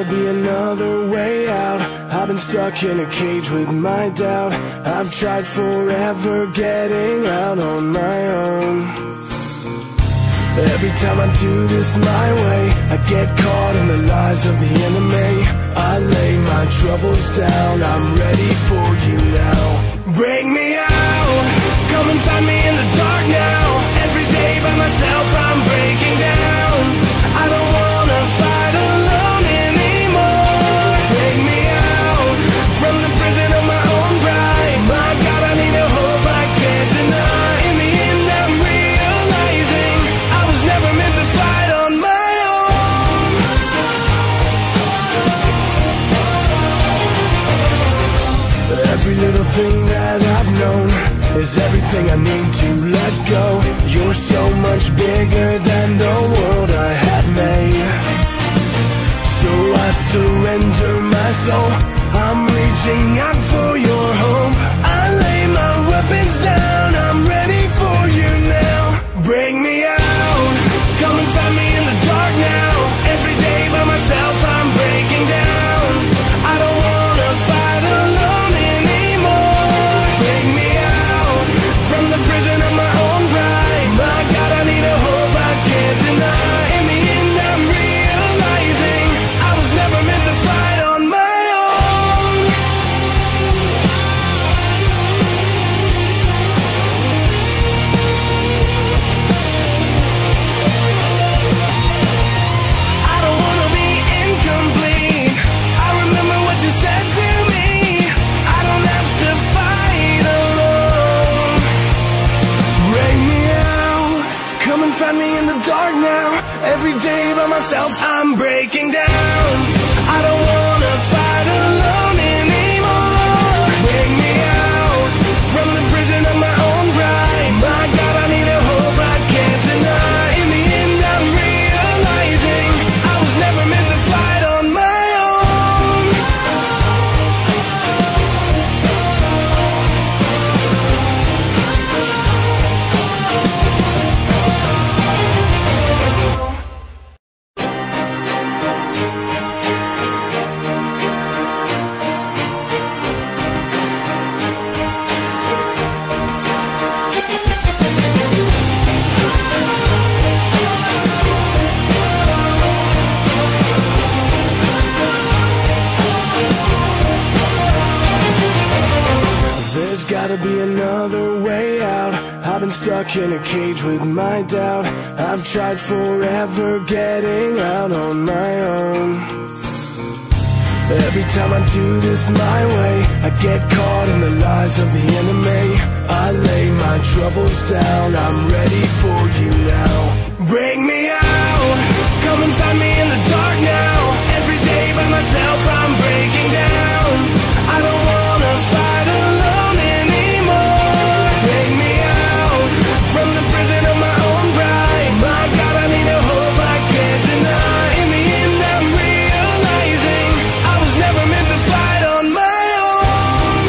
be another way out. I've been stuck in a cage with my doubt. I've tried forever getting out on my own. Every time I do this my way, I get caught in the lies of the enemy. I lay my troubles down, I'm ready for you now. Bring me out, come and find me in the dark now. Every day by myself I'm breaking down. I don't wanna fight alone anymore. Bring me out from the prison of my own pride. My God, I need a hope I can't deny. In the end I'm realizing I was never meant to fight on my own. Every little thing that I've known is everything I need to let go. You're so much bigger than the world I have made. So I surrender my soul, I'm reaching out for your hope. I lay my weapons down, I'm ready for you now. Bring me out, come and find me in the dark now. Every day by myself I'm breaking down. I don't wanna fight alone anymore. Bring me out from the prison of my own pride. My God, I need a hope I can't deny. In the end I'm realizing I was never meant to fight on my own. I don't wanna be incomplete. I remember what you said to me. I don't have to fight alone. Bring me out, come and find me in the dark now. Every day by myself I'm breaking down. I don't wanna fight alone anymore. Bring me out from the prison of my own pride. My God, I need a hope I can't deny. In the end I'm realizing I was never meant to fight on my own. There's gotta be another way out. I've been stuck in a cage with my doubt. I've tried forever getting out on my own. Every time I do this my way, I get caught in the lies of the enemy. I lay my troubles down, I'm ready for you now. Bring me out, come and find me in the dark now. Every day by myself I'm breaking down. I don't wanna fight alone anymore. Bring me out from the prison of my own pride. My God, I need a hope I can't deny. In the end I'm realizing I was never meant to fight on my own.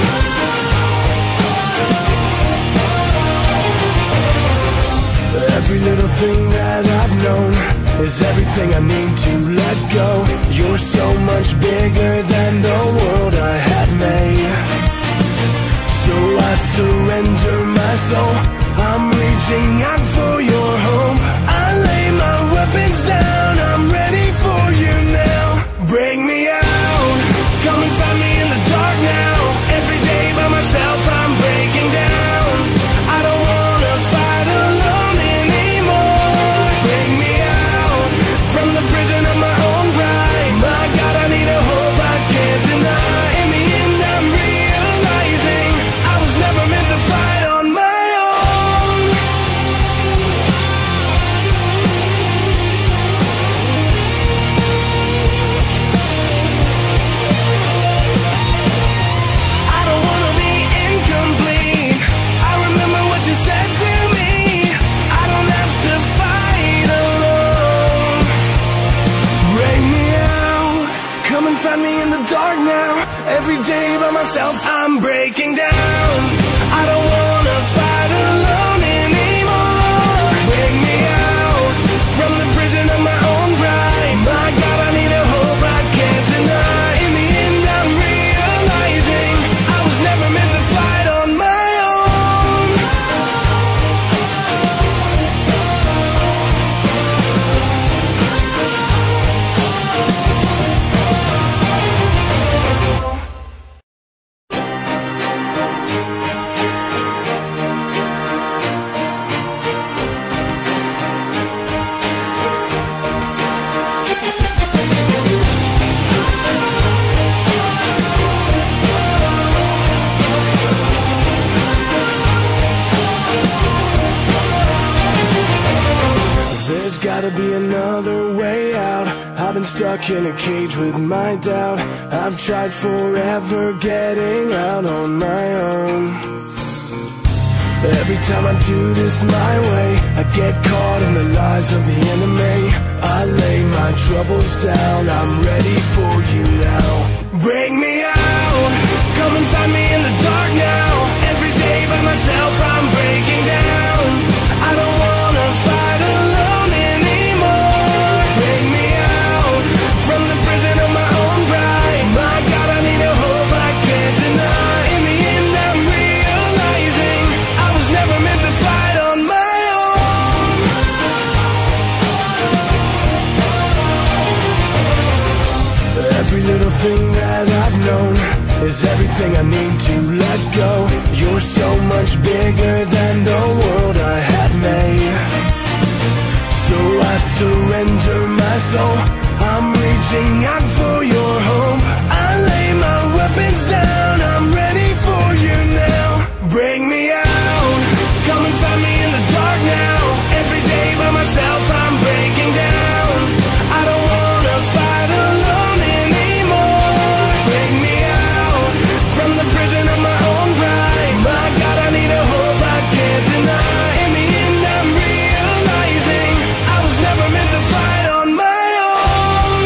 Every little thing that I've known is everything I need to let go. You're so much bigger than the world I have made. So I surrender my soul, I'm reaching out for your hope. I lay my weapons down, I'm ready for you now. Bring me out, come and find me in the dark now. Every day by myself I'm breaking down. I don't wanna fight alone anymore. Bring me out from the prison of my own pride. My God, I need a hope I can't deny. In the end I'm realizing I was never meant to fight on my own. I don't wanna be incomplete. I remember what you said to me. I don't have to fight alone. Bring me out, come and find me in the dark now. Every day by myself I'm breaking down. I don't wanna fight alone anymore. Bring me out from the prison of my own pride. My God, I need a hope I can't deny. gotta be another way out. I've been stuck in a cage with my doubt. I've tried forever getting out on my own. Every time I do this my way, I get caught in the lies of the enemy. I lay my troubles down, I'm ready for you now. Bring me out, come and find me in the dark now. Every day by myself I'm breaking down. I don't wanna fight alone anymore. Bring me out from the prison of my own pride. My God, I need a hope I can't deny. In the end I'm realizing I was never meant to fight on my own. Every little thing that I've known is everything I need to let go. You're so much bigger than the world I have made. So I surrender my soul, I'm reaching out for your hope. I lay my weapons down, I'm ready for you now. Bring me out, come and find me in the dark now. Every day by myself I'm breaking down. I don't wanna fight alone anymore. Bring me out from the prison of my own pride. My God, I need a hope I can't deny. In the end I'm realizing I was never meant to fight on my own.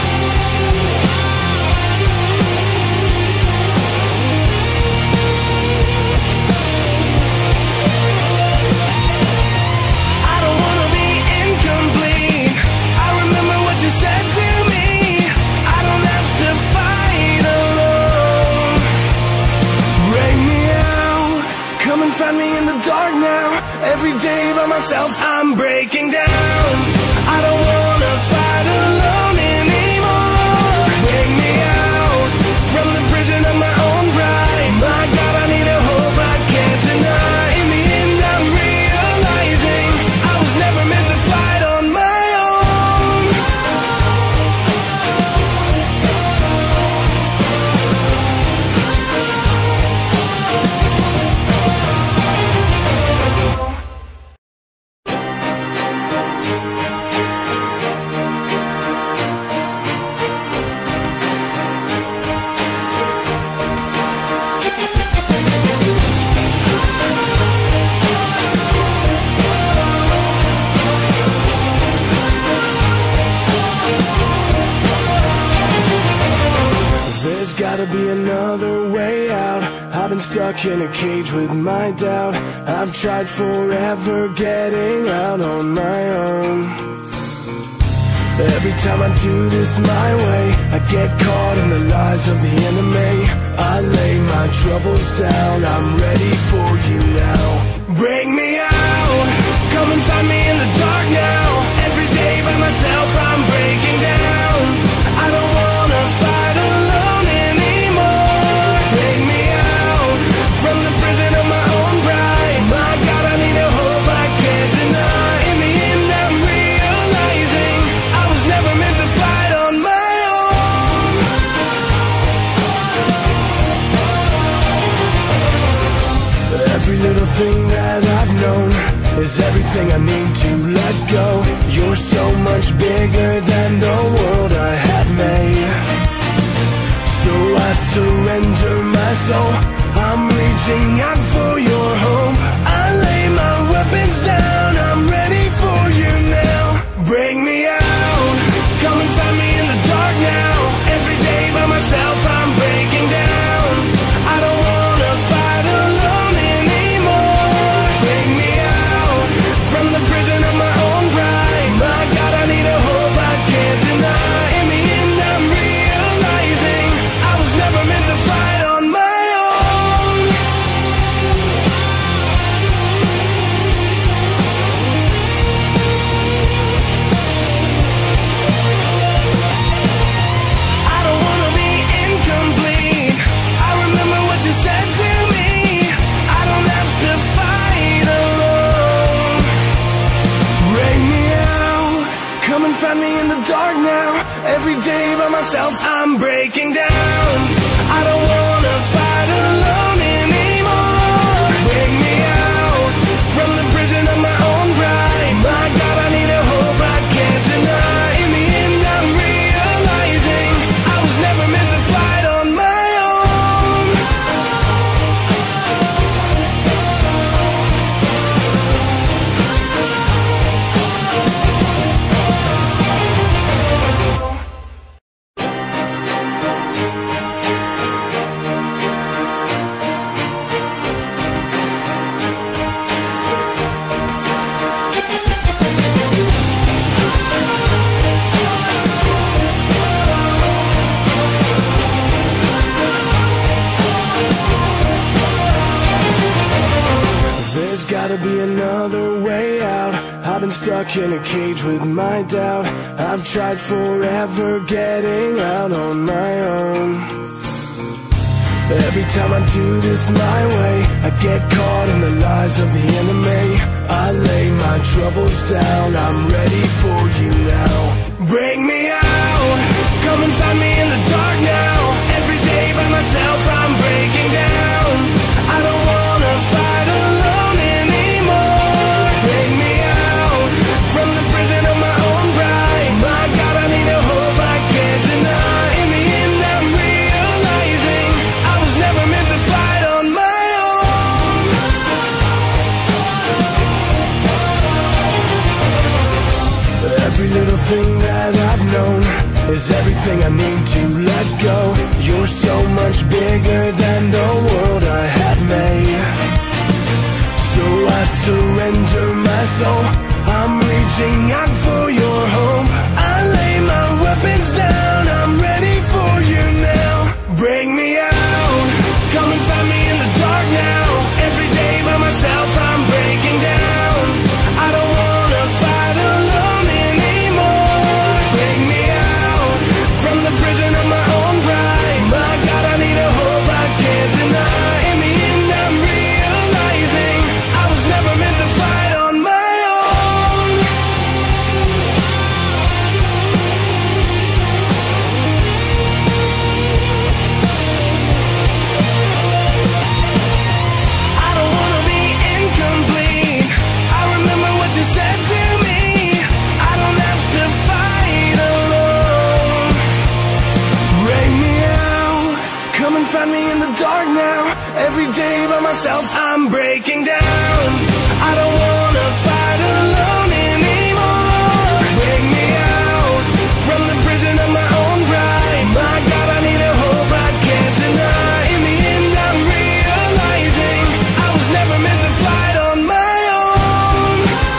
I don't wanna be incomplete. I remember what you said to me. I don't have to fight alone. Bring me out, come and find me in the dark now. Every day by myself I'm breaking down. I don't wanna fight alone anymore. Bring me out from the prison of my own pride. My God, I need a hope I can't deny. In the end I'm realizing I was never meant to fight on my own. There's gotta be another way out. I've been stuck in a cage with my doubt. I've tried forever getting out on my own. Every time I do this my way, I get caught in the lies of the enemy. I lay my troubles down, I'm ready for you now. Bring me out, come and find me in the dark now. Every day by myself I'm breaking down. I don't wanna fight alone anymore. Bring me out from the prison of my own pride. My God, I need a hope I can't deny. In the end I'm realizing I was never meant to fight on my own. Every little thing that I've known is everything I need to let go. You're so much bigger than the world I have made. So I surrender my soul, I'm reaching out for your hope. I lay my weapons down, I'm ready for you now. Bring me out, come and find me in the dark now. Every day by myself I'm breaking down. I don't wanna fight alone anymore. Bring me out from the prison of my own pride. My God, I need a hope I can't deny. In the end I'm realizing I was never meant to fight on my own. I don't wanna be incomplete. I remember what you said to me. I don't have to fight alone. Bring me out, come and find me in the dark now. Every day by myself I'm breaking down. I don't wanna fight alone anymore. Bring me out from the prison of my own pride. My God, I need a hope I gotta be another way out. I've been stuck in a cage with my doubt. I've tried forever getting out on my own. Every time I do this my way, I get caught in the lies of the enemy. I lay my troubles down, I'm ready for you now. Bring me out, come and find me in the dark now. Every day by myself I'm breaking down. I don't wanna fight alone anymore. Bring me out from the prison of my own pride. My God, I need a hope I can't deny. In the end I'm realizing I was never meant to fight on my own. Every little thing that I've known is everything I need to let go. You're so much bigger than the world I have made. So I surrender my soul, I'm reaching out for your hope. I lay my weapons down, I'm ready for you now. Bring me out, come and find me in the dark now. Every day by myself I'm breaking down. I don't wanna fight alone anymore. Bring me out from the prison of my own pride. My God, I need a hope I can't deny. In the end I'm realizing I was never meant to fight on my own. I don't wanna be incomplete. I remember what you said to me. I don't have to fight alone. Bring me out, come and find me in the dark now. Every day by myself I'm breaking down. I don't wanna fight alone anymore. Bring me out from the prison of my own pride. My God, I need a hope I can't deny. In the end I'm realizing I was never meant to fight on my own.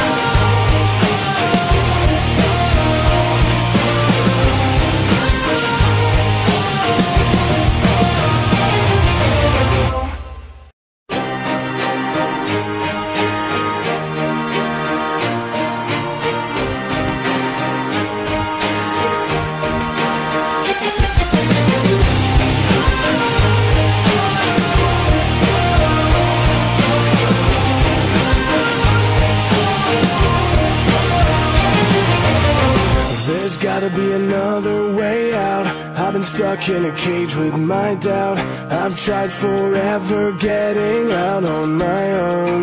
There's gotta be another way out. I've been stuck in a cage with my doubt. I've tried forever getting out on my own.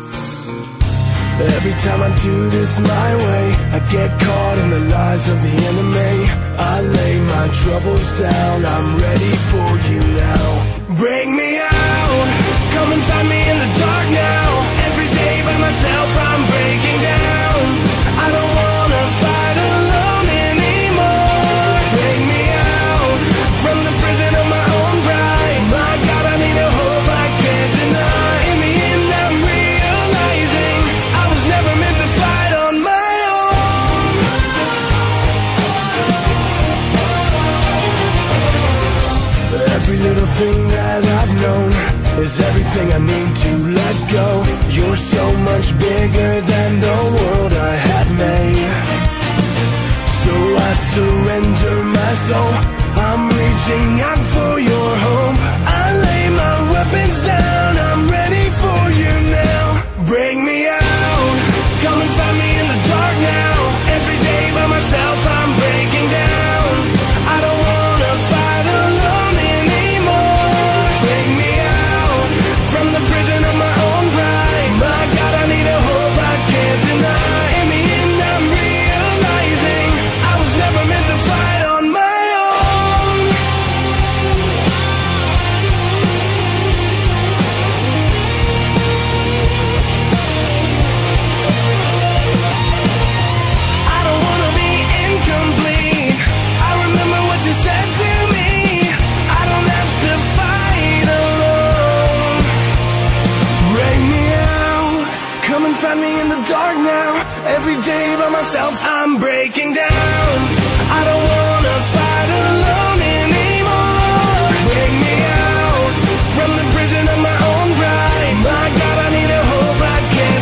Every time I do this my way, I get caught in the lies of the enemy. I lay my troubles down, I'm ready for you now. Bring me out, come and find me in the dark now. Every day by myself I'm breaking down. I don't wanna fight alone anymore. Bring me out from the prison of my own pride. My God, I need a hope I can't deny. In the end I'm realizing I was never meant to fight on my own. Every little thing that I've known is everything I need to let go. You're so much bigger than the world I have made. So I surrender my soul, I'm reaching out for your hope. I lay my weapons down, I'm ready for you now. Bring me out, come and find me in the dark now. Every day by myself I'm breaking down. I don't wanna fight alone anymore. Bring me out from the prison of my own pride. My God, I need a hope I can't deny. In the end I'm realizing I was never meant to fight on my own. I don't wanna be incomplete. I remember what you said to me. I don't have to fight alone. Bring me out, come and find me in the dark now. Every day by myself I'm breaking down. I don't wanna fight alone anymore. Bring me out from the prison of my own pride. My God, I need a hope I can't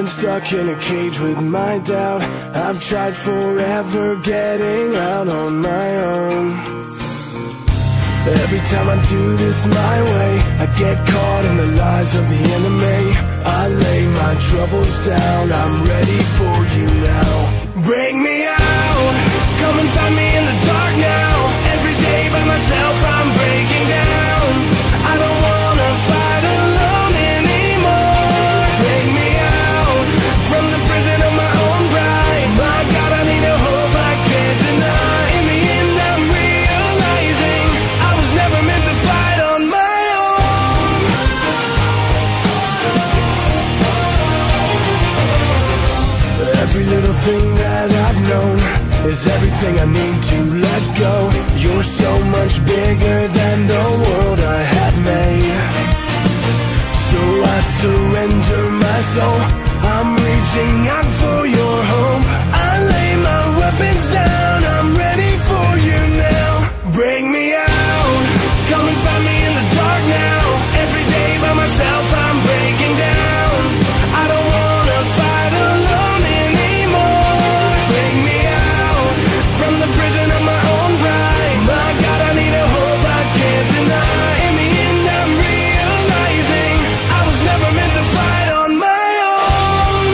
stuck in a cage with my doubt. I've tried forever getting out on my own. Every time I do this my way, I get caught in the lies of the enemy. I lay my troubles down, I'm ready for you now. Bring me out, come and find me in the dark now. Every day by myself I'm breaking down. I don't wanna fight alone anymore. Bring me out from the prison of my own pride. My God, I need a hope I can't deny. In the end I'm realizing I was never meant to fight on my own. Every little thing that I've known is everything I need to let go. You're so much bigger than the world I have made. So I surrender my soul, I'm reaching out for your hope. I lay my weapons down, I'm ready for you now. Bring me out, come and find me in the dark now. Every day by myself I'm breaking down. I don't wanna fight alone anymore. Bring me out from the prison of my own pride. My God, I need a hope I can't deny. In the end I'm realizing I was never meant to fight on my own.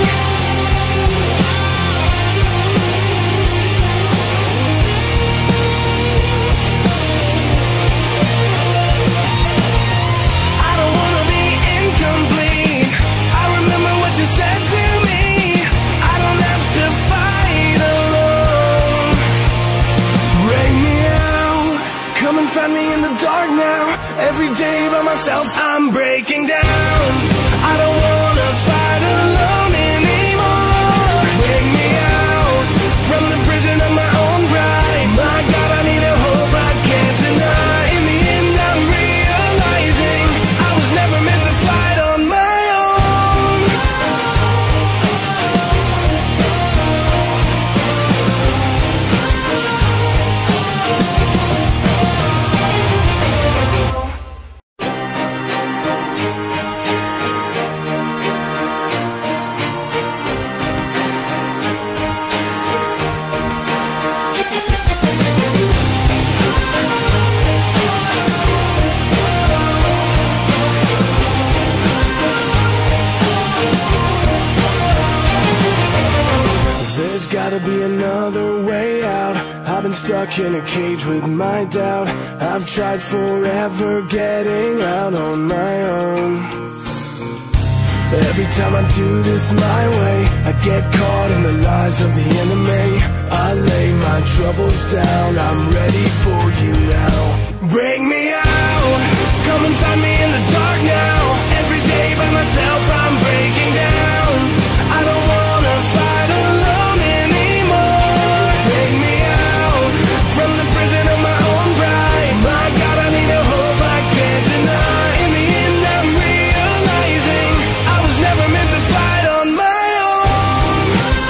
I don't wanna be incomplete. I remember what you said to me. I don't have to fight alone. Bring me out, come and find me in the dark now. Every day by myself I'm breaking down. I don't wanna fight alone anymore. Bring me out from the prison of my own pride. My God, I need a hope I can't deny. In the end I'm realizing I was never meant to fight on my own. There's gotta be another way out. I've been stuck in a cage with my doubt. I've tried forever getting out on my own. Every time I do this my way, I get caught in the lies of the enemy. I lay my troubles down, I'm ready for you now. Bring me out, come and find me in the dark now. Every day by myself I'm breaking down. I don't wanna fight alone anymore. Bring me out from the prison of my own pride. My God, I need a hope I can't deny. In the end I'm realizing I was never meant to fight on my own.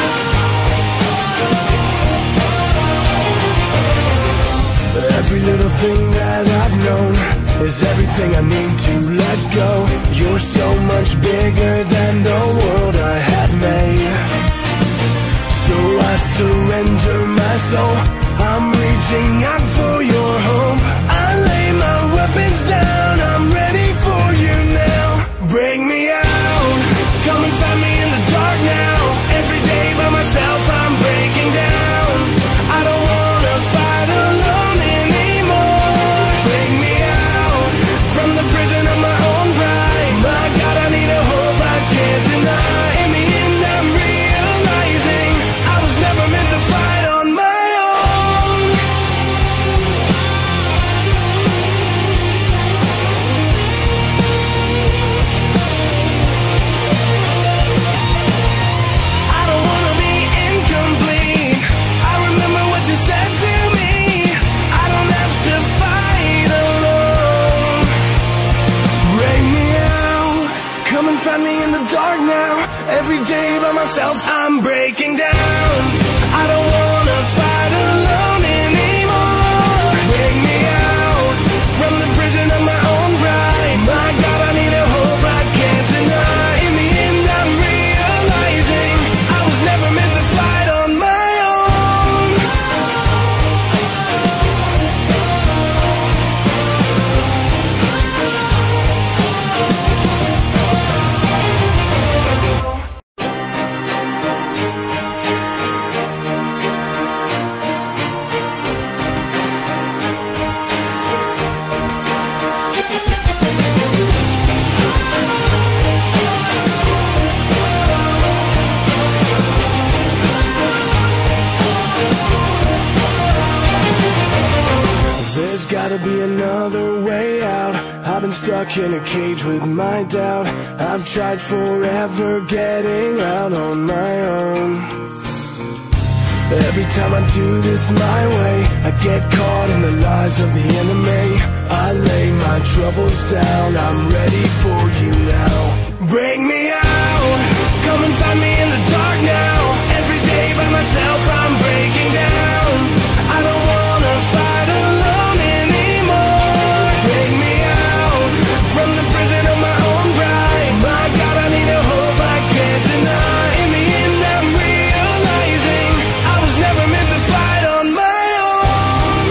Every little thing that I've known is everything I need to let go. You're so much bigger than the world I have made. So I surrender my soul, I'm reaching out for your hope. I lay my weapons down, I'm ready for you now. Bring me out, come and find me in the dark now. Every day by myself I'm breaking down. I don't wanna fight alone anymore. Bring me out from the prison of my own pride. My God, I need a hope I can't deny. In the end I'm realizing I was never meant to fight on my own. I don't wanna be incomplete. I remember what you said to me. I don't have to fight alone. Bring me out, come and find me in the dark now. Every day by myself I'm breaking down. I don't wanna fight alone anymore. Bring me out from the prison of my own pride. My God, I need a hope I can't deny. In the end I'm realizing gotta be another way out. I've been stuck in a cage with my doubt. I've tried forever getting out on my own. Every time I do this my way, I get caught in the lies of the enemy. I lay my troubles down, I'm ready for you now. Bring me out, come and find me in the dark now. Every day by myself I'm breaking down. I don't wanna fight alone anymore. Bring me out from the prison of my own pride. My God, I need a hope I can't deny. In the end I'm realizing I was never meant to fight on my own.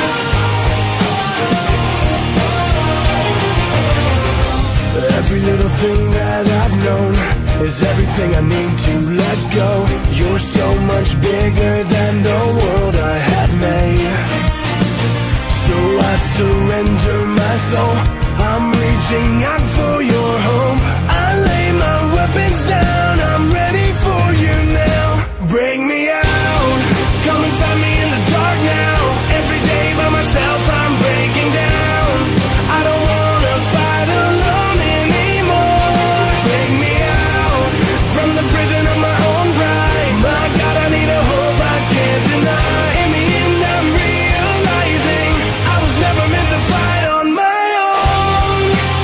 Every little thing that I've known is everything I need to let go. You're so much bigger than the world I have made. So I surrender my soul, I'm reaching out for your hope. I lay my weapons down, I'm ready for you now. Bring me out, come and find me in the dark now. Every day by myself I'm breaking down. I don't wanna fight alone anymore. Bring me out from the prison of my own pride. My God, I need a hope I can't deny. In the end I'm realizing I was never meant to fight on my own.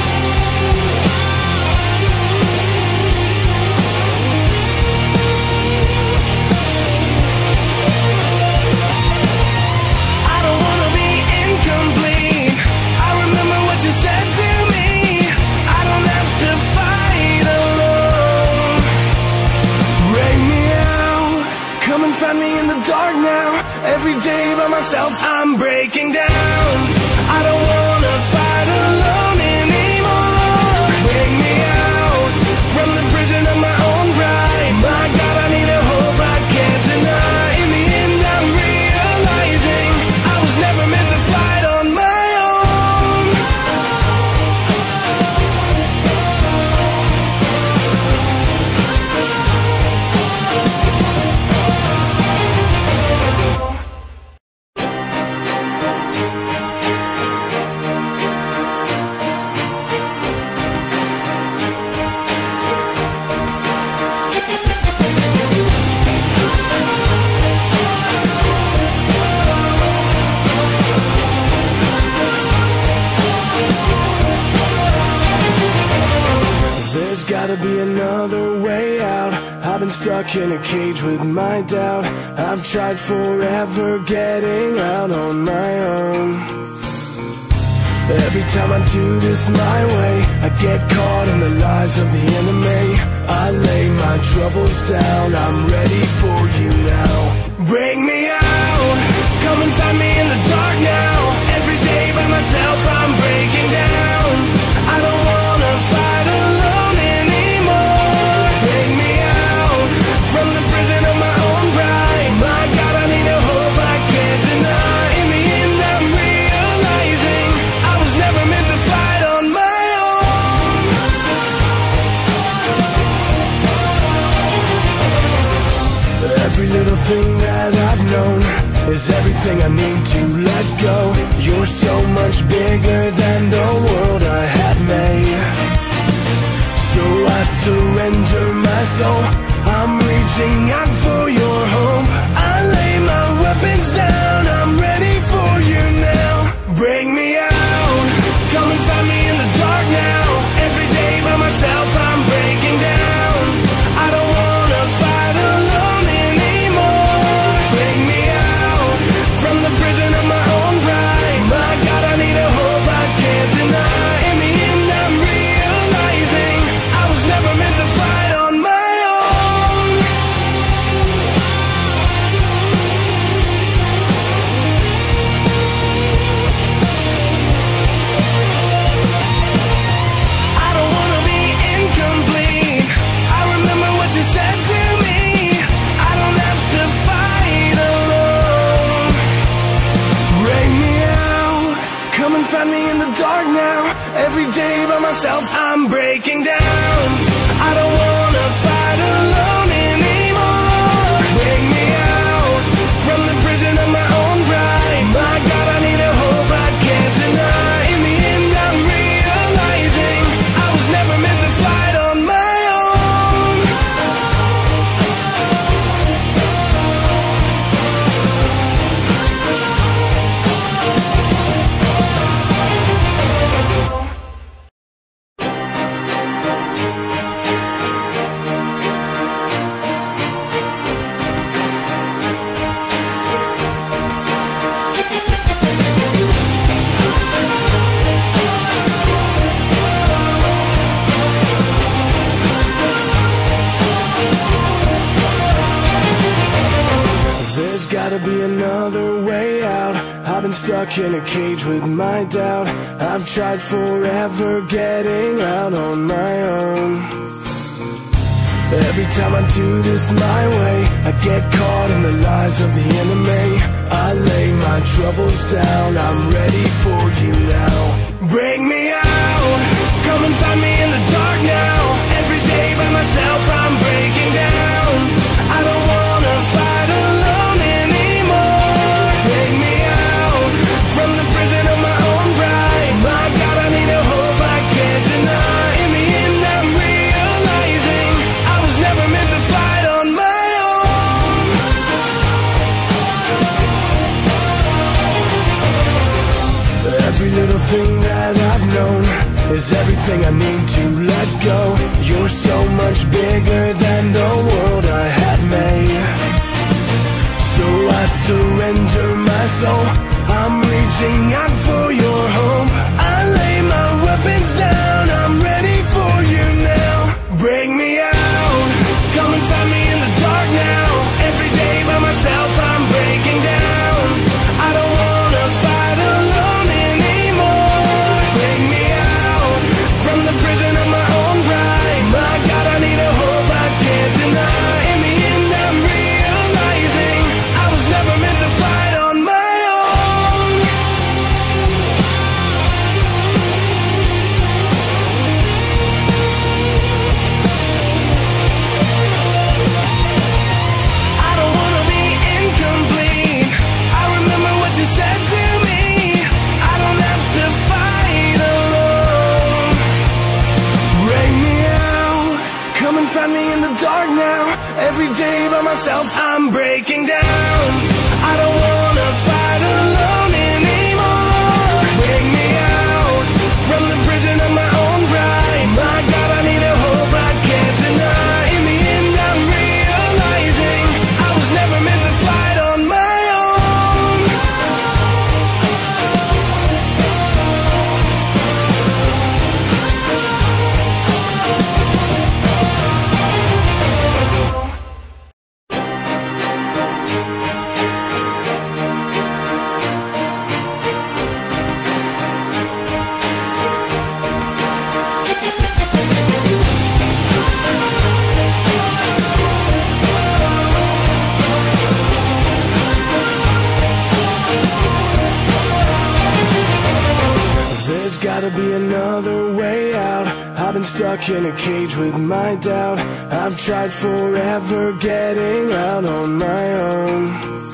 I don't wanna be incomplete. I remember what you said to me. I don't have to fight alone. Bring me out, come and find me in the dark now. Every day by myself I'm breaking down. I don't wanna fight alone anymore. Bring me out from the prison of my own pride. My God, I need a hope I can't deny. In the end I'm realizing I was never meant to fight on my own. There's gotta be another way out. I've been stuck in a cage with my doubt. I've tried forever getting out on my own. Every time I do this my way, I get caught in the lies of the enemy. I lay my troubles down, I'm ready for you now. Bring me out, come and find me in the dark now. Every day by myself I'm breaking down. I don't wanna fight alone anymore. Bring me out from the prison of my own pride. My God, I need a hope I can't deny. In the end I'm realizing I was never meant to fight on my own. Every little thing that I've known is everything I need to let go. You're so much bigger than the world I have made. So I surrender my soul, I'm reaching out for your hope. I lay my weapons down, I'm ready for you now. Bring me out, come and find me in the dark now. Every day by myself I'm breaking down. I don't wanna fight alone anymore. Bring me out from the prison of my own pride. My God, I need a hope I can't deny. In the end I'm realizing I was never meant to fight on my own. I don't wanna be incomplete. I remember what you said to me. I don't have to fight alone. Bring me out, come and find me in the dark now. Every day by myself I'm breaking down. I don't wanna fight alone anymore. Bring me out from the prison of my own pride. My God, I need a hope I can't There's gotta be another way out. I've been stuck in a cage with my doubt. I've tried forever getting out on my own. Every time I do this my way, I get caught in the lies of the enemy. I lay my troubles down, I'm ready for you now. Bring me out, come and find me in the dark now. Every day by myself I'm breaking down. I don't wanna fight alone anymore. Bring me out from the prison of my own pride. My God, I need a hope I can't deny. In the end I'm realizing I was never meant to fight on my own. Every little thing that I've known is everything I need to let go. You're so much bigger than the world I have made. So I surrender my soul, I'm reaching out for your hope. I lay my weapons down, I'm ready for you now. Bring me out, come and find me in the dark now. Every day by myself I'm breaking down. I don't wanna fight alone anymore. Bring me out from the prison of my own pride. My God, I need a hope I can't deny. In the end I'm realizing I was never meant to fight on my own. I don't wanna be incomplete. I remember what you said to me. I don't have to fight alone. Bring me out, come and find me in the dark now. Every day by myself I'm breaking down. I don't wanna fight alone anymore. Bring me out from the prison of my own pride. My God, I need a hope I can't deny. In the end I'm realizing I was never meant to fight on my own. There's gotta be another way out. I've been stuck in a cage with my doubt. I've tried forever getting out on my own.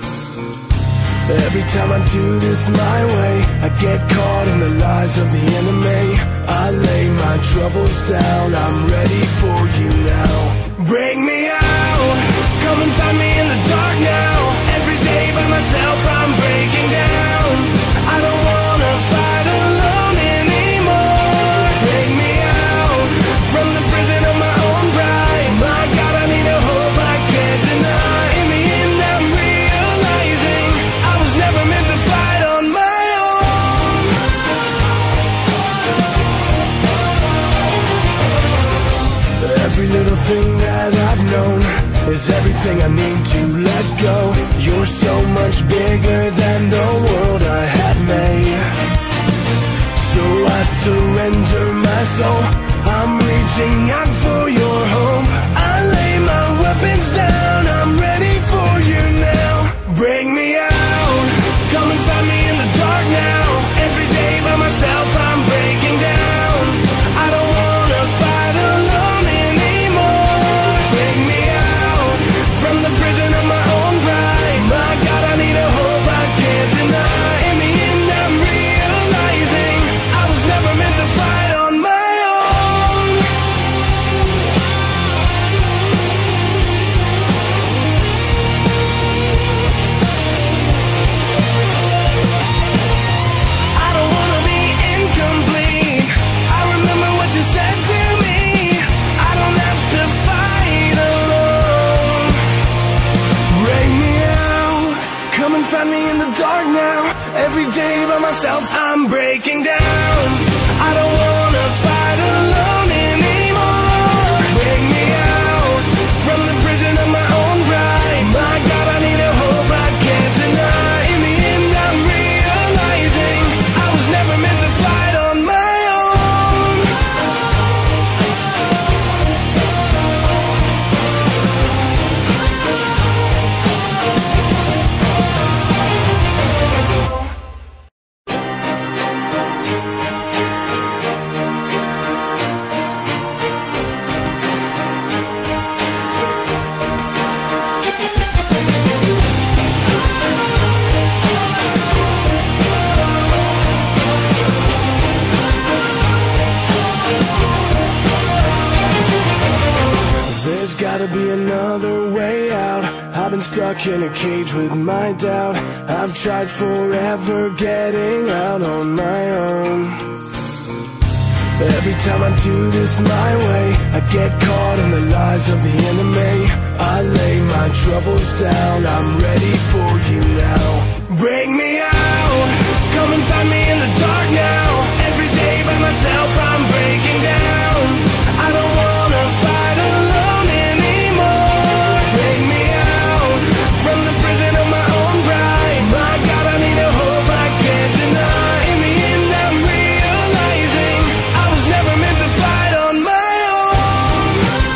Every time I do this my way, I get caught in the lies of the enemy. I lay my troubles down, I'm ready for you now. Bring me out, come and find me in the dark now. Every day by myself I'm breaking down. I don't wanna fight alone anymore. Bring me out from the prison of my own pride. My God, I need a hope I can't deny. In the end I'm realizing I was never meant to fight on my own. Every little thing that I've known is everything I need to let go. You're so much bigger than the world I have made. So I surrender my soul, I'm reaching out for your hope. I lay my weapons down, I'm ready for you now. Bring me out, come and find me in the dark now. Every day by myself I'm breaking down. I don't wanna fight alone anymore. Bring me out from the prison of my own pride. My God, I need a hope I can't deny. In the end I'm realizing I was never meant to fight on my own. I don't wanna be incomplete. I remember what you said to me. I don't have to fight alone. Bring me out, come and find me in the dark now. Every day by myself I'm breaking down. I don't wanna fight alone anymore. Bring me out from the prison of my own pride. My God, I need a hope I been stuck in a cage with my doubt. I've tried forever getting out on my own. Every time I do this my way, I get caught in the lies of the enemy. I lay my troubles down, I'm ready for you now. Bring me out, come and find me in the dark now. Every day by myself I'm breaking down. I don't wanna fight alone anymore. Bring me out from the prison of my own pride. My God, I need a hope I can't deny. In the end I'm realizing I was never meant to fight on my own.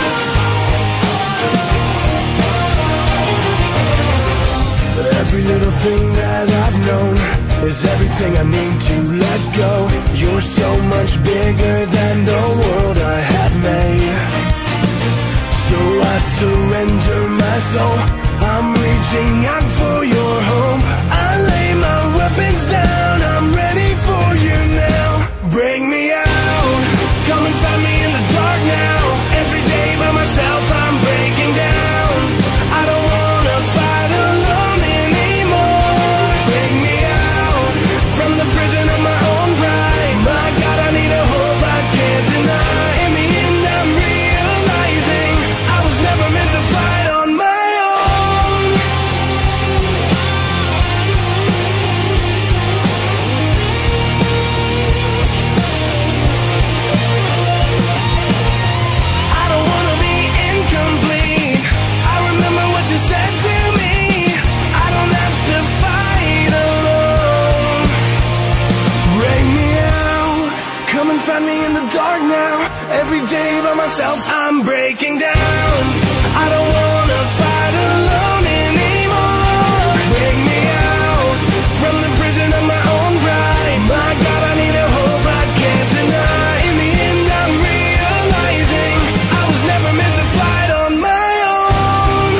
Every little thing that I've known is everything I need to let go. You're so much bigger than the world I have made. So I surrender my soul, I'm reaching out for your hope. I lay my weapons down, I'm ready for you now. Bring me out, come and find me in the dark now. Every day by myself I'm breaking down. I don't wanna fight alone anymore. Bring me out from the prison of my own pride. My God, I need a hope I can't deny. In the end I'm realizing I was never meant to fight on my own. I don't wanna be incomplete. I remember what you said to me. I don't have to fight alone. Bring me out, come and find me in the dark now. Every day by myself I'm breaking down. I don't wanna fight alone anymore. Bring me out from the prison of my own pride. My God, I need a hope I can't deny. In the end I'm realizing I was never meant to fight on my own.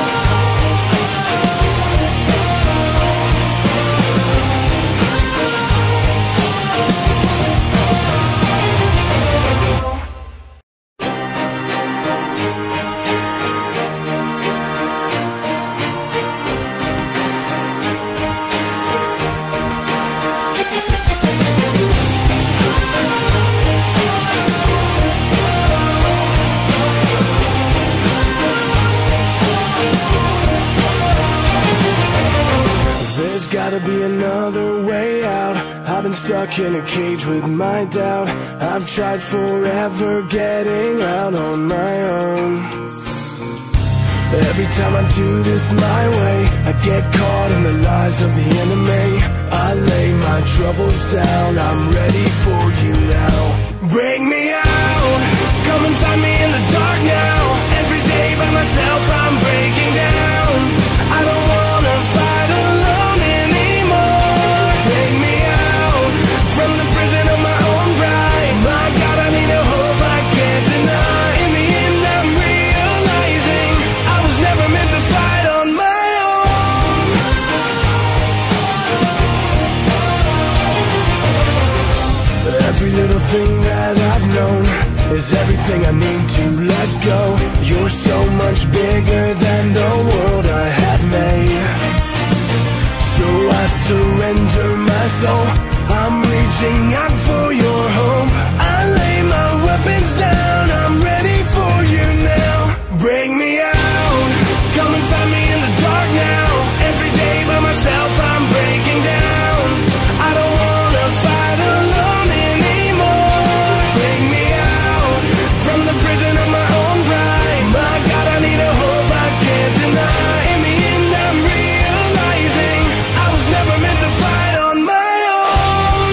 There's gotta be another way out. I've been stuck in a cage with my doubt. I've tried forever getting out on my own. Every time I do this my way, I get caught in the lies of the enemy. I lay my troubles down, I'm ready for you now. Bring me out, come and find me in the dark now. Every day by myself I'm breaking down. I don't wanna fight alone anymore. Bring me out from the prison of my own pride. My God, I need a hope I can't deny. In the end I'm realizing I was never meant to fight on my own. Every little thing that I've known is everything I need to let go. You're so much bigger than the world I have made. So I surrender my soul, I'm reaching out for your hope. I lay my weapons down, I'm ready for you now. Bring me out, come and find me in the dark now. Every day by myself I'm breaking down. I don't wanna fight alone anymore. Bring me out from the prison of my own pride. My God, I need a hope I can't deny. In the end I'm realizing I was never meant to fight on my own.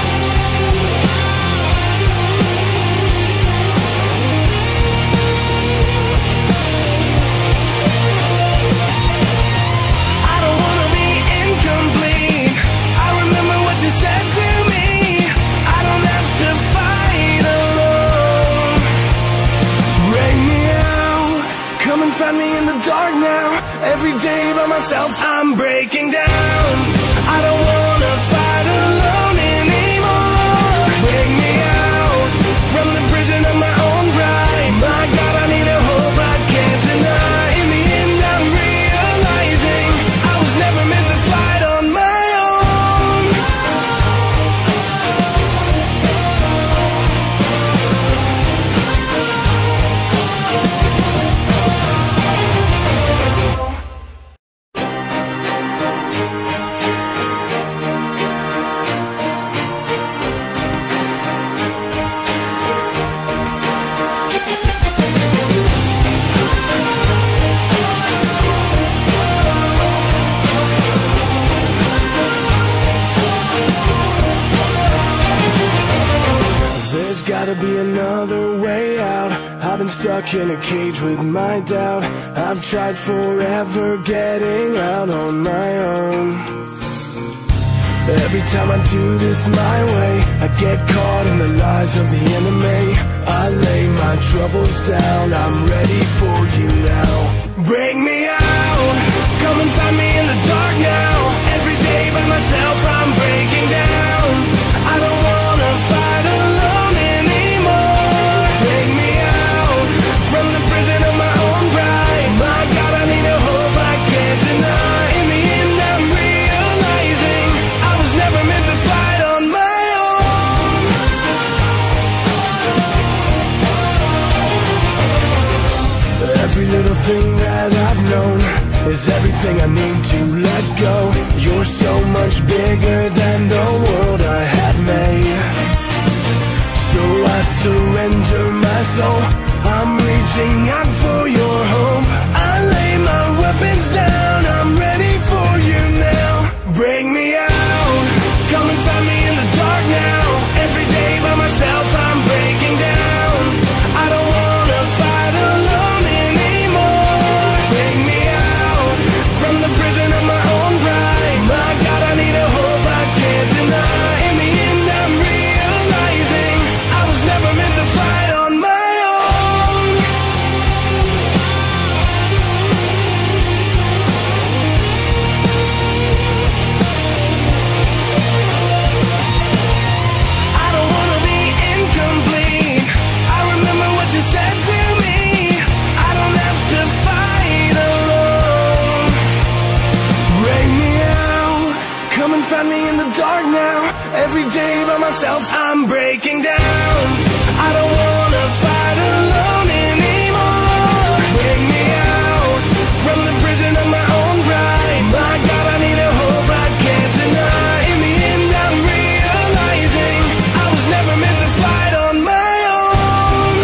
I don't wanna be incomplete. I remember what you said to me. I don't have to fight alone. Bring me out, come and find me in the dark now. Every day by myself I'm breaking down. I don't wanna fight alone anymore. Bring me out from the prison of my own pride. My God, I need a hope I can't deny. In the end I'm real. gotta be another way out. I've been stuck in a cage with my doubt. I've tried forever getting out on my own. Every time I do this my way, I get caught in the lies of the enemy. I lay my troubles down, I'm ready for you now. Bring me out, come and find me in the dark now. Every day by myself I'm breaking down. I don't wanna fight alone anymore. Bring me out from the prison of my own pride. My God, I need a hope I can't deny. In the end I'm realizing I was never meant to fight on my own. Every little thing that I've known is everything I need to let go. You're so much bigger than the world I have made. So I surrender my soul, I'm reaching out for your hope. I lay my weapons down, I'm ready for you now. Bring me out, come and find me in the dark now. Every day by myself I'm breaking down. I don't wanna fight alone anymore. Bring me out from the prison of my own pride. My God, I need a hope I can't deny. In the end I'm realizing I was never meant to fight on my own. I don't wanna be incomplete. I remember what you said to me. I don't have to fight alone. Bring me out, come and find me in the dark now. Every day by myself I'm breaking down. I don't wanna fight alone anymore. Bring me out from the prison of my own pride. My God, I need a hope I can't deny. In the end I'm realizing I was never meant to fight on my own.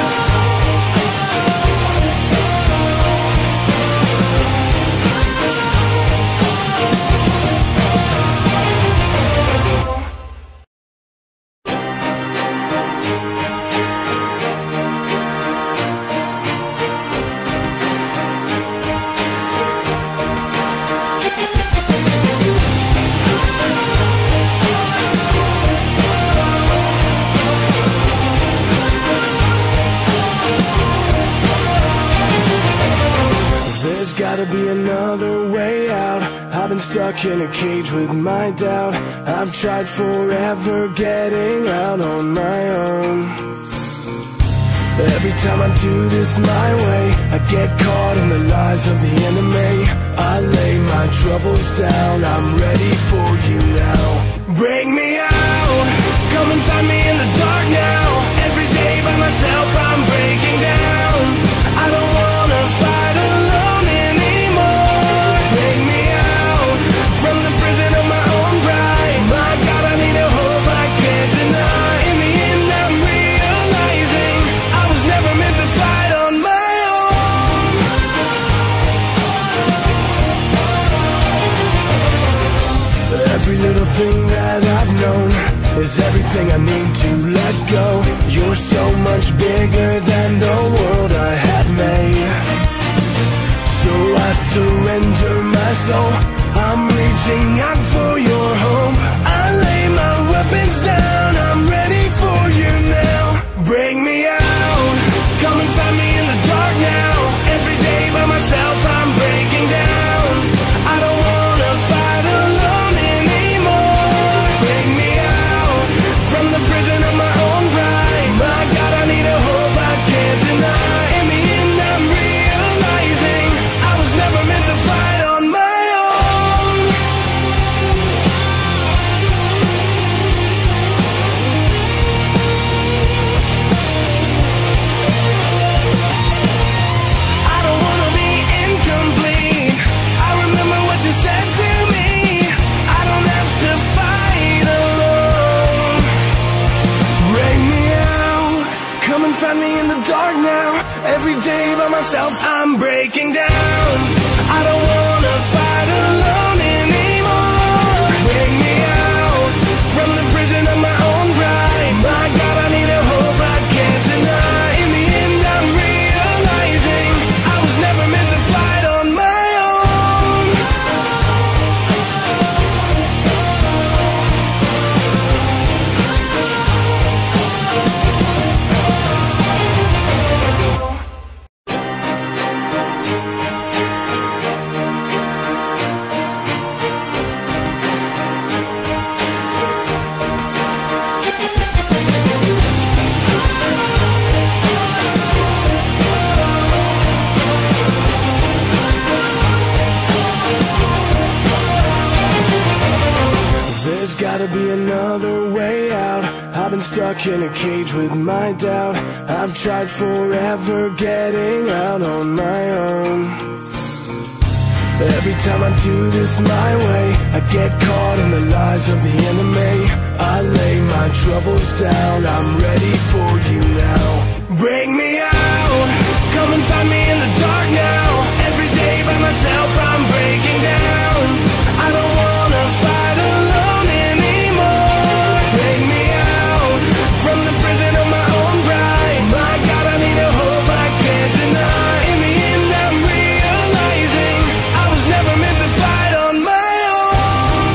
There's gotta be another way out. I've been stuck in a cage with my doubt. I've tried forever getting out on my own. Every time I do this my way, I get caught in the lies of the enemy. I lay my troubles down, I'm ready for you now. Bring me out, come and find me in the dark now. Every day by myself I'm breaking down. I don't wanna fight alone anymore. Bring me out from the prison of my own pride. My God, I need a hope I can't deny. In the end I'm realizing I was never meant to fight on my own. Every little thing that I've known is everything I need to let go. You're so much bigger than the world I have made. So I surrender my soul, I'm reaching out for your hope. I lay my weapons down, I'm ready for you now. Bring me out, come and find me in the dark now. Every day by myself I'm breaking down. I don't wanna fight alone anymore. Bring me out from the prison of my own pride. My God, I need a hope I can't deny. In the end I'm realizing I was never meant to fight on my own. I don't wanna be incomplete. I remember what you said to me. I don't have to fight alone. Bring me out, come and find me in the dark now. Every day by myself I'm breaking down. I don't wanna fight alone anymore. Bring me out from the prison of my own pride. My God, I need a hope gotta be another way out. I've been stuck in a cage with my doubt. I've tried forever getting out on my own. Every time I do this my way, I get caught in the lies of the enemy. I lay my troubles down, I'm ready for you now. Bring me out, come and find me in the dark now. Every day by myself I'm breaking down. I don't wanna fight alone anymore. Bring me out from the prison of my own pride. My God, I need a hope I can't deny. In the end I'm realizing I was never meant to fight on my own.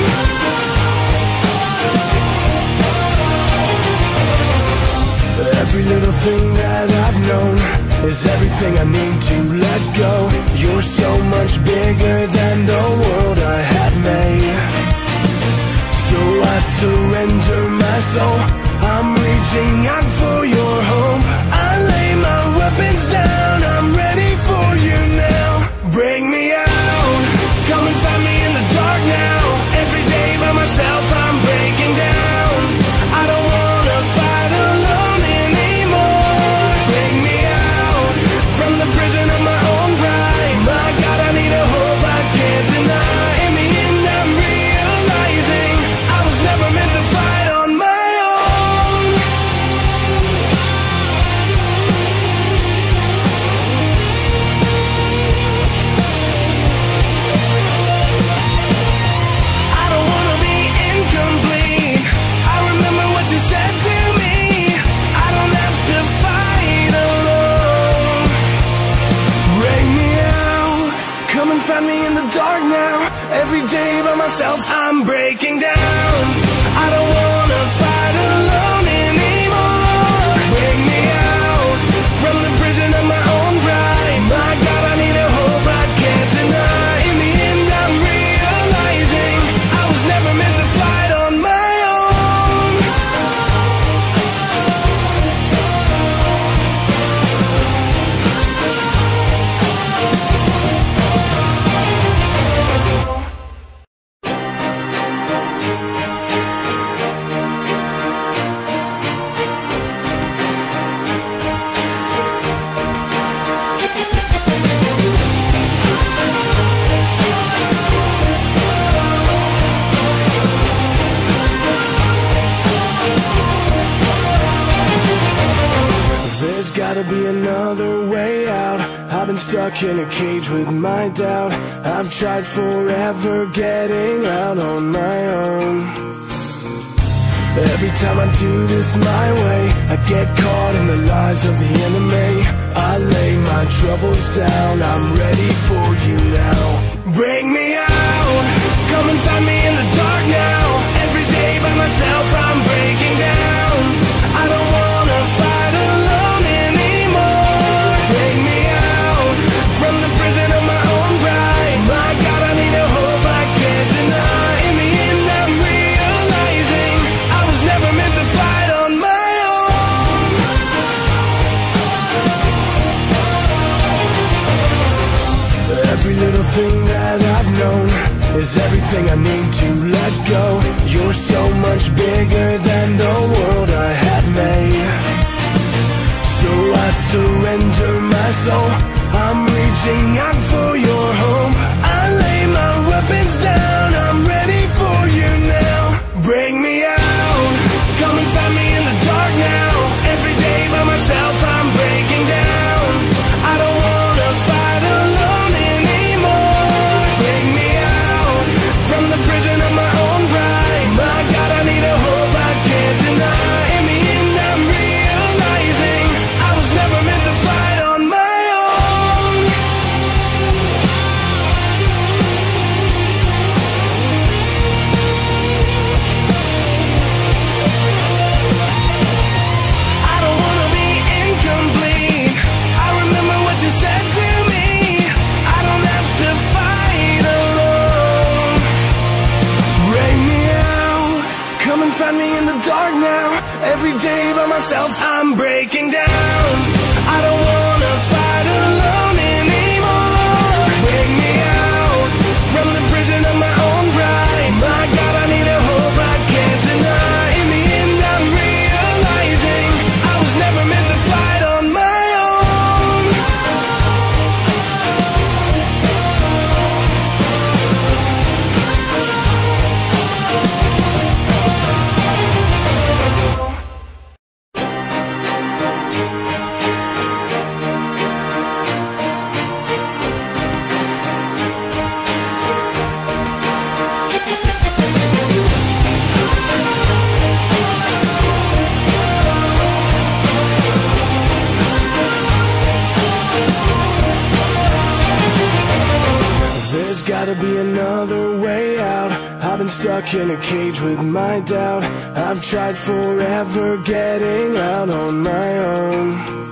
Every little thing that I've known is everything I need to let go. You're so much bigger than the world I have made. So I surrender my soul, I'm reaching out for your hope. I lay my weapons down, I'm ready for you now. Bring me out, come and find me in the dark now. Every day by myself I'm breaking down. I don't wanna fight alone anymore. Bring me out from the prison of my own pride. My God, I need a hope I can't deny. In the end I'm realizing I was never meant to fight on my own. I don't wanna be incomplete. I remember what you said to me. I don't have to fight alone. Bring me out, come and find me in the dark now. Every day by myself I'm breaking down. I don't wanna fight alone anymore. Bring me out from the prison of my own pride. My God, I need a hope I can't deny. In the end I'm realizing I was never meant to fight on my own. There's gotta be another way out. I've been stuck in a cage with my doubt. I've tried forever getting out on my own. Every time I do this my way, I get caught in the lies of the enemy. I lay my troubles down, I'm ready for you now. Bring me out, come and find me in the dark now. Every day by myself I'm breaking down. I don't wanna fight alone anymore. Bring me out from the prison of my own pride. My God, I need a hope I can't deny. In the end I'm realizing I was never meant to fight on my own. Every little thing that I've known is everything I need to let go. You're so much bigger than the world I have made. So I surrender my soul, I'm reaching out for your hope. I lay my weapons down, I'm ready for you now. Bring me out, come and find me in the dark now. Every day by myself I'm breaking down. I don't wanna fight alone anymore. Bring me out from the prison of my own pride. My God, I need a hope I can't deny. In the end I'm realizing I was never meant to fight on my own. I don't wanna be incomplete. I remember what you said to me. I don't have to fight alone. Bring me out, come and find me in the dark now. Every day by myself I'm breaking down. I don't wanna fight alone anymore. Bring me out from the prison of my own pride. My God, I need a hope I can't be another way out. I've been stuck in a cage with my doubt. I've tried forever getting out on my own.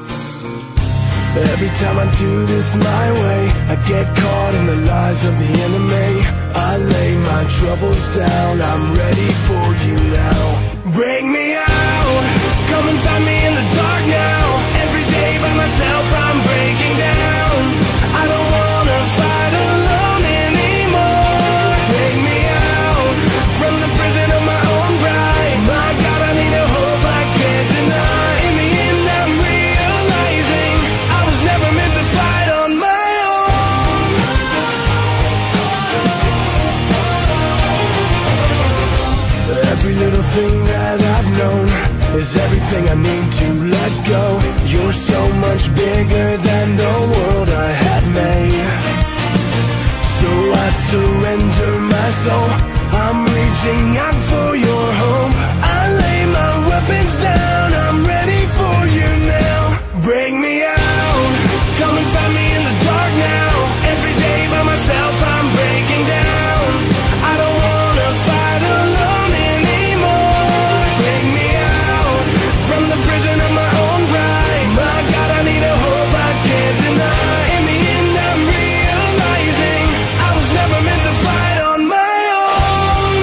Every time I do this my way, I get caught in the lies of the enemy. I lay my troubles down, I'm ready for you now. Bring me out, come and find me in the dark now. Every day by myself I'm breaking down. I don't wanna fight alone anymore. Bring me out from the prison of my own pride. My God, I need a hope I can't deny. In the end I'm realizing I was never meant to fight on my own. Every little thing that I've known is everything I need to let go. You're so much bigger than the world I have made. So I surrender my soul, I'm reaching out for your hope. I lay my weapons down, I'm ready for you now. Bring me out, come and find me in the dark now. Every day by myself I'm breaking down. I don't wanna fight alone anymore. Bring me out from the prison of my own pride. My God, I need a hope I can't deny. In the end I'm realizing I was never meant to fight on my own.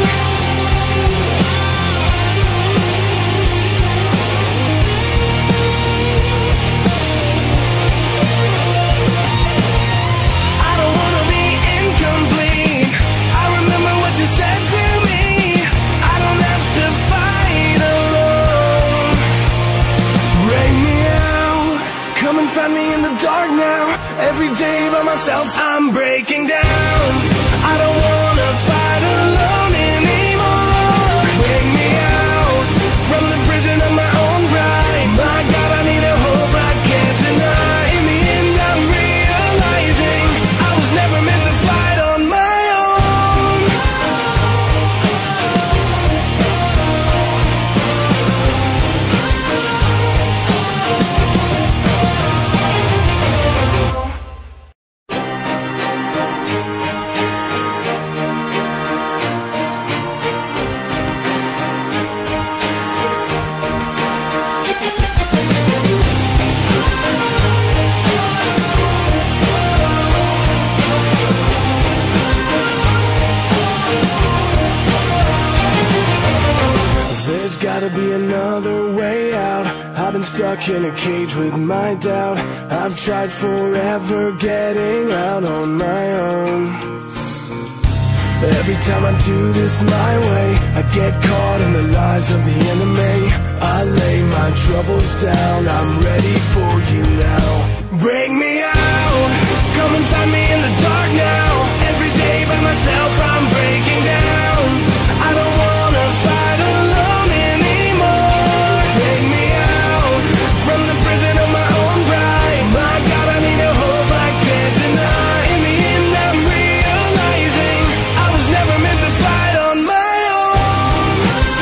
I don't wanna be incomplete. I remember what you said to me. I don't have to fight alone. Bring me out, come and find me in the dark now. Every day by myself I'm breaking down. I don't wanna fight alone anymore. Bring me out from the prison of my own pride. My God, I need a hope I can't deny. In the end I'm realizing I was never meant to fight on my own. There's gotta be another way out. I've been stuck in a cage with my doubt. I've tried forever getting out on my own. Every time I do this my way, I get caught in the lies of the enemy. I lay my troubles down, I'm ready for you now. Bring me out, come and find me in the dark now. Every day by myself I'm breaking down. I don't wanna fight alone anymore. Bring me out from the prison of my own pride. My God, I need a hope I can't deny. In the end I'm realizing I was never meant to fight on my own.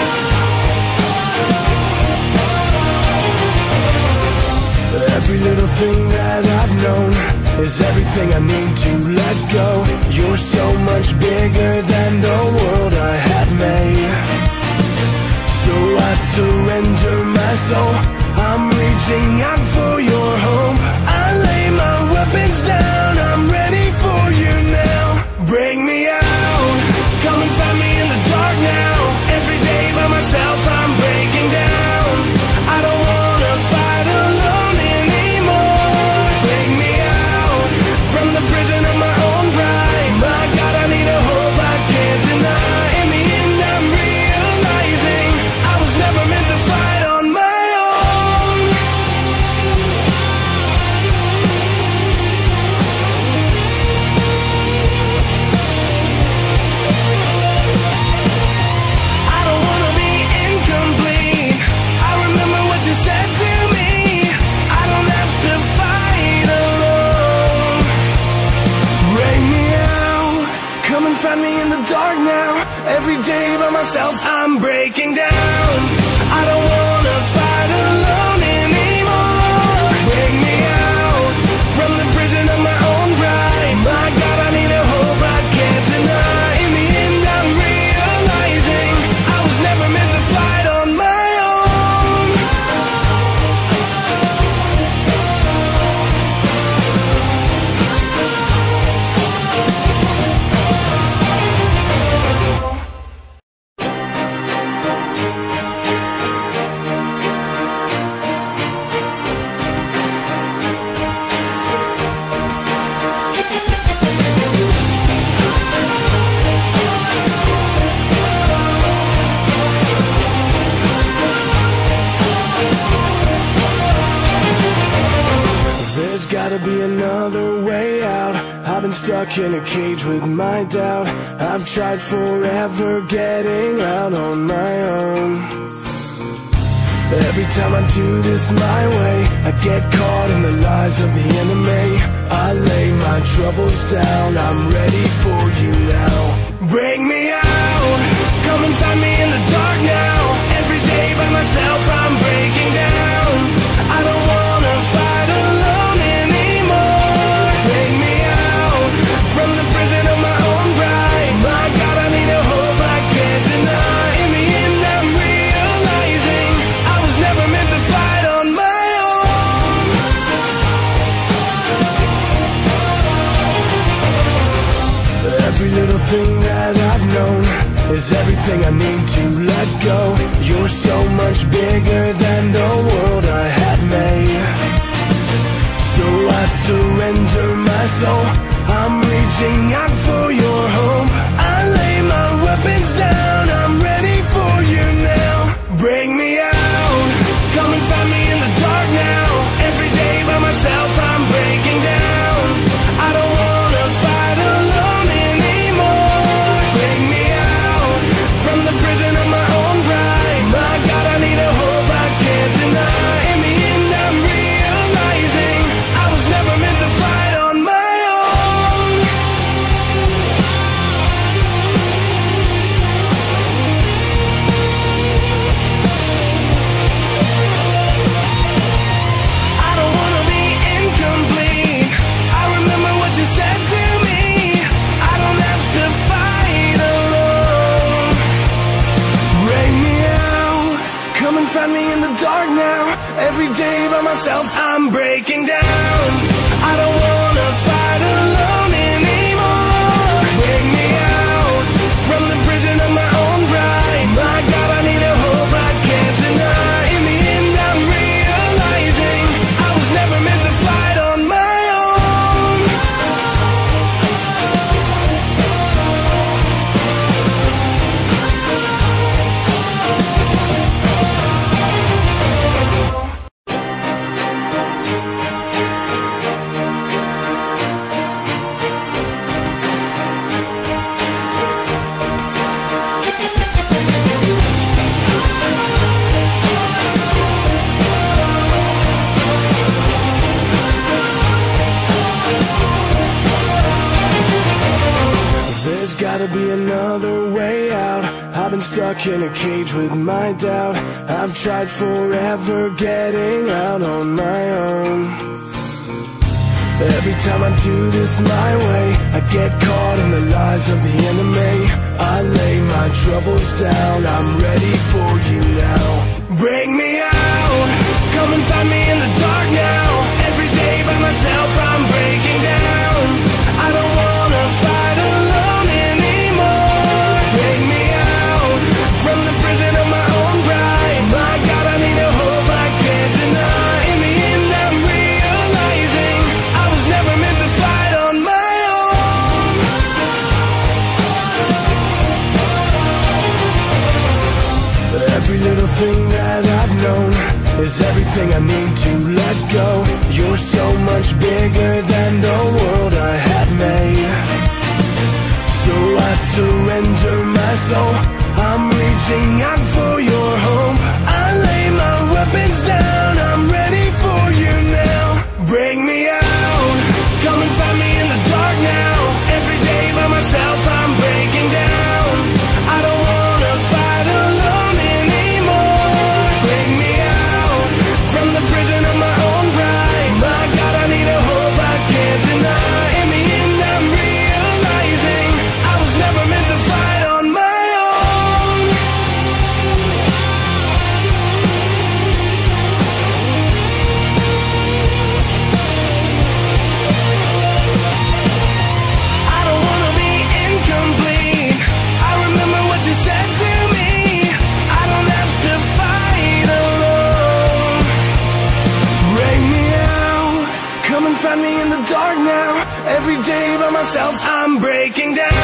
Every little thing that I've known is everything I need to let go. You're so much bigger than the world I have made. So I surrender my soul, I'm reaching out for your hope. I lay my weapons down, I'm ready for you now. Bring me out, come and find me in the dark now. Every day by myself I'm breaking down. I don't wanna fight alone anymore. Bring me out from the prison of my own pride. My God, I need a hope I can't deny. In the end I'm realizing I was never meant to fight on my own. I don't wanna be incomplete. I remember what you said to me. I don't have to fight alone. Bring me out, come and find me in the dark now. Every day by myself I'm breaking down. I don't wanna fight alone anymore. Bring me out from the prison of my own pride. My God, I need a hope I can't deny. stuck in a cage with my doubt. I've tried forever getting out on my own. Every time I do this my way, I get caught in the lies of the enemy. I lay my troubles down, I'm ready for you now. Bring me out, come and find me in the dark now. Every day by myself I'm breaking down. I don't wanna fight alone anymore. Bring me out from the prison of my own pride. My God, I need a hope I can't deny. In the end I'm realizing I was never meant to fight on my own. Every little thing that I've known is everything I need to let go. You're so much bigger than the world I have made. So I surrender my soul, I'm reaching out for your hope. I lay my weapons down, I'm ready for you now. Bring me out, come and find me in the dark now. Every day by myself I'm breaking down. I don't wanna fight alone anymore. Bring me out from the prison of my own pride. My God, I need a hope I can't deny. In the end I'm realizing I was never meant to fight on my own. I don't wanna be incomplete. I remember what you said to me. I don't have to fight alone. Bring me out, come and find me in the dark now. Every day by myself I'm breaking down. I don't wanna fight alone anymore. Bring me out from the prison of my own pride. My God, I need a hope I can't deny. In the end I'm realizing I was never meant to fight on my own. There's gotta be another way out. I've been stuck in a cage with my doubt. I've tried forever getting out on my own. Every time I do this my way, I get caught in the lies of the enemy. I lay my troubles down, I'm ready for you now. Bring me out, come and find me in the dark now. Every day by myself I'm breaking down. I don't wanna fight alone anymore. Bring me out from the prison of my own pride. My God, I need a hope I can't deny. In the end I'm realizing I was never meant to fight on my own. Every little thing that I've known is everything I need to let go. You're so much bigger than the world I have made. So I surrender my soul, I'm reaching out for your hope. I lay my weapons down, I'm ready for you now. Bring me out, come and find me in the dark now. Every day by myself I'm breaking down. I don't wanna fight alone anymore. Bring me out from the prison of my own pride. My God, I need a hope I can't deny. In the end I'm realizing I was never meant to fight on my own. I don't wanna be incomplete. I remember what you said to me. I don't have to fight alone. Bring me out, come and find me in the dark now. Every day by myself I'm breaking down.